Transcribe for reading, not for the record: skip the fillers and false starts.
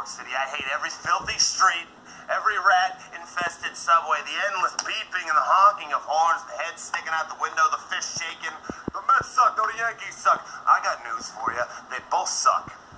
York City. I hate every filthy street, every rat-infested subway, the endless beeping and the honking of horns, the heads sticking out the window, the fish shaking. The Mets suck, no, the Yankees suck. I got news for you. They both suck.